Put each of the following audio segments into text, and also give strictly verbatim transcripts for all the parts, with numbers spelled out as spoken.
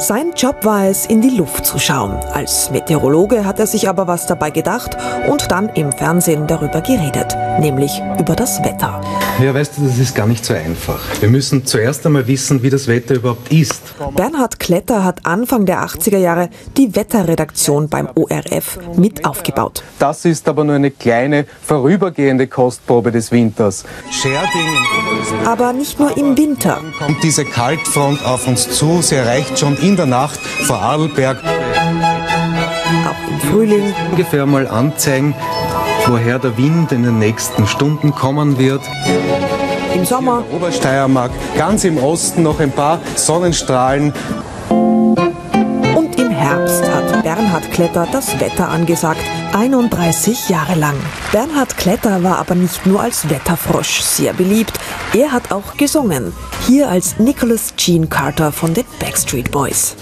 Sein Job war es, in die Luft zu schauen. Als Meteorologe hat er sich aber was dabei gedacht und dann im Fernsehen darüber geredet, nämlich über das Wetter. Ja, weißt du, das ist gar nicht so einfach. Wir müssen zuerst einmal wissen, wie das Wetter überhaupt ist. Bernhard Kletter hat Anfang der achtziger Jahre die Wetterredaktion beim O R F mit aufgebaut. Das ist aber nur eine kleine, vorübergehende Kostprobe des Winters. Scherding. Aber nicht nur im Winter. Kommt diese Kaltfront auf uns zu, sie erreicht schon in der Nacht vor Arlberg. Auch im Frühling. Ungefähr mal anzeigen, woher der Wind in den nächsten Stunden kommen wird. Im Sommer. Obersteiermark, ganz im Osten noch ein paar Sonnenstrahlen. Und im Herbst hat Bernhard Kletter das Wetter angesagt, einunddreißig Jahre lang. Bernhard Kletter war aber nicht nur als Wetterfrosch sehr beliebt, er hat auch gesungen. Hier als Nicholas Gene Carter von den Backstreet Boys.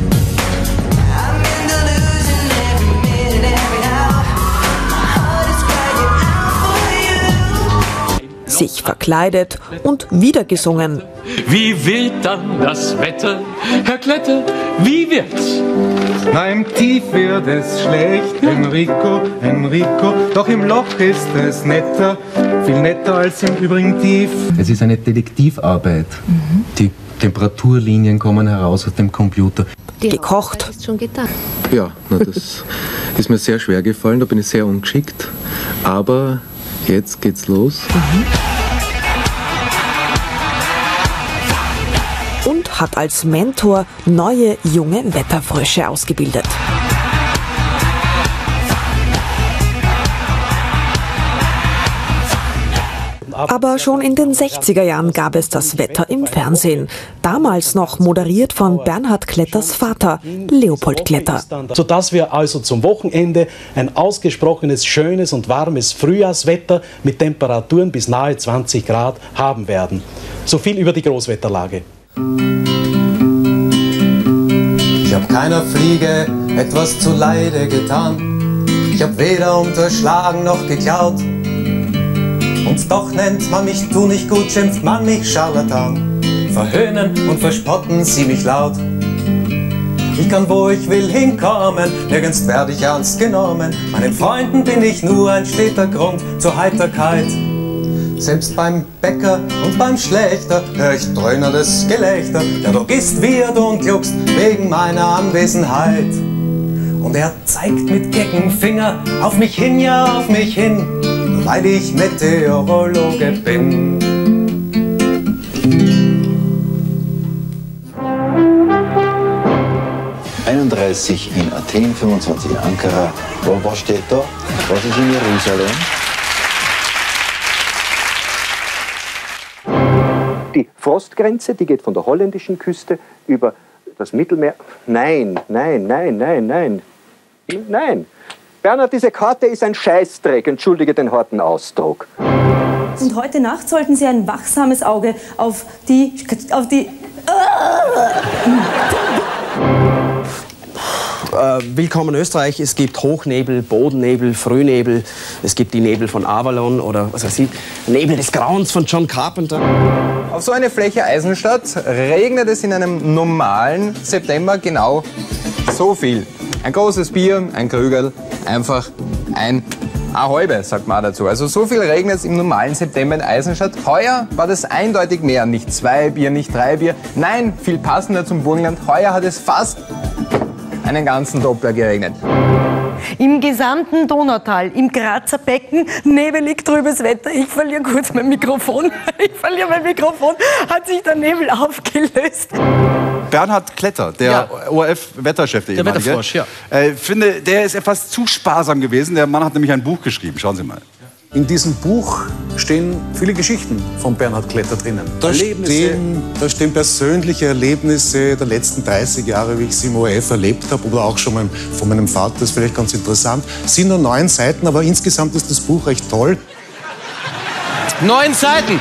Sich verkleidet und wieder gesungen. Wie wird dann das Wetter, Herr Kletter, wie wird's? Na, im Tief wird es schlecht, Enrico, Enrico, doch im Loch ist es netter, viel netter als im übrigen Tief. Es ist eine Detektivarbeit. Mhm. Die Temperaturlinien kommen heraus aus dem Computer. Gekocht. Ist schon getan. Ja, na, das ist mir sehr schwer gefallen, da bin ich sehr ungeschickt, aber jetzt geht's los. Mhm. Und hat als Mentor neue junge Wetterfrösche ausgebildet. Aber schon in den sechziger Jahren gab es das Wetter im Fernsehen. Damals noch moderiert von Bernhard Kletters Vater, Leopold Kletter. Sodass wir also zum Wochenende ein ausgesprochenes, schönes und warmes Frühjahrswetter mit Temperaturen bis nahe zwanzig Grad haben werden. So viel über die Großwetterlage. Ich hab keiner Fliege etwas zuleide getan. Ich hab weder unterschlagen noch geklaut. Und doch nennt man mich tu nicht gut, schimpft man mich Scharlatan. Verhöhnen und verspotten sie mich laut. Ich kann wo ich will hinkommen, nirgends werde ich ernst genommen. Meinen Freunden bin ich nur ein steter Grund zur Heiterkeit. Selbst beim Bäcker und beim Schlächter hör ich dröhnendes Gelächter. Der Drogist wird und gluckst wegen meiner Anwesenheit. Und er zeigt mit kecken Finger auf mich hin, ja auf mich hin, nur weil ich Meteorologe bin. einunddreißig in Athen, fünfundzwanzig in Ankara. Was steht da? Was ist in Jerusalem? Die Frostgrenze, die geht von der holländischen Küste über das Mittelmeer. Nein, nein, nein, nein, nein. Nein. Bernhard, diese Karte ist ein Scheißdreck, entschuldige den harten Ausdruck. Und heute Nacht sollten Sie ein wachsames Auge auf die... auf die... Äh, willkommen Österreich. Es gibt Hochnebel, Bodennebel, Frühnebel. Es gibt die Nebel von Avalon oder was weiß ich, Nebel des Grauens von John Carpenter. Auf so eine Fläche Eisenstadt regnet es in einem normalen September genau so viel. Ein großes Bier, ein Krügerl, einfach ein eine halbe, sagt man auch dazu. Also so viel regnet es im normalen September in Eisenstadt. Heuer war das eindeutig mehr. Nicht zwei Bier, nicht drei Bier. Nein, viel passender zum Burgenland. Heuer hat es fast einen ganzen Doppler geregnet. Im gesamten Donautal, im Grazer Becken, nebelig trübes Wetter. Ich verliere kurz mein Mikrofon. Ich verliere mein Mikrofon. Hat sich der Nebel aufgelöst. Bernhard Kletter, der ja. O R F-Wetterchef, der, der ehemalige. Wetterfrosch, ja. Ich finde, der ist etwas zu sparsam gewesen. Der Mann hat nämlich ein Buch geschrieben. Schauen Sie mal. In diesem Buch stehen viele Geschichten von Bernhard Kletter drinnen. Da stehen, da stehen persönliche Erlebnisse der letzten dreißig Jahre, wie ich sie im O R F erlebt habe, oder auch schon von meinem Vater. Das ist vielleicht ganz interessant. Es sind nur neun Seiten, aber insgesamt ist das Buch recht toll. Neun Seiten!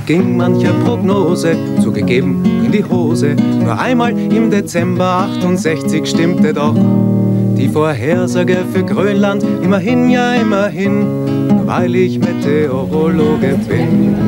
ging mancher Prognose zugegeben in die Hose. Nur einmal im Dezember achtundsechzig stimmte doch die Vorhersage für Grönland. Immerhin, ja immerhin, weil ich Meteorologe bin.